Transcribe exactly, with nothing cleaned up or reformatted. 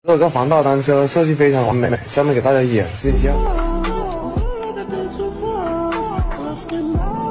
这个防盗单车设计非常完美，下面给大家演示一下。